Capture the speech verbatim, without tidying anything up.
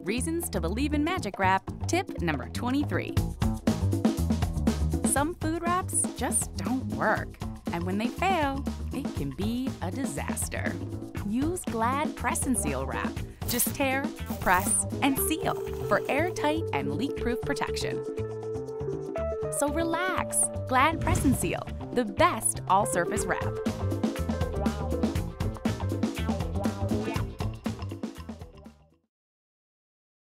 Reasons to believe in Magic Wrap, tip number twenty-three. Some food wraps just don't work, and when they fail, it can be a disaster. Use Glad Press and Seal Wrap. Just tear, press, and seal for airtight and leak-proof protection. So relax. Glad Press and Seal, the best all-surface wrap.